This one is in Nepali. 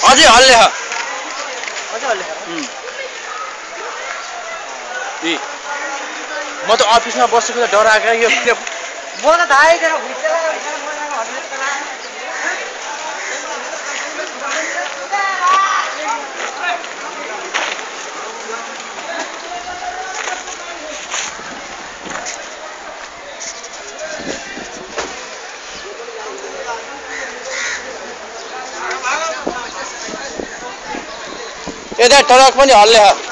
अझै हल्ले ह म त अफिसमा बसेको त डराएको यो म त थाहै थिएन यता ट्रक पनि हल्ले ह